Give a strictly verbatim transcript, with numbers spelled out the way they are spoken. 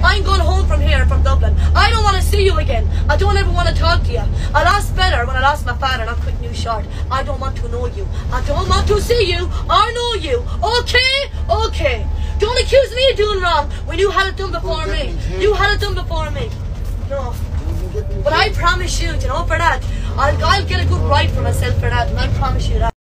I'm going home from here, from Dublin. I don't want to see you again. I don't ever want to talk to you. I lost better when I lost my father, not quick news short. I don't want to know you. I don't want to see you or know you. Okay? Okay. Don't accuse me of doing wrong when you had it done before me. You had it done before me. No. But I promise you, you know, for that, I'll, I'll get a good ride for myself for that, and I promise you that.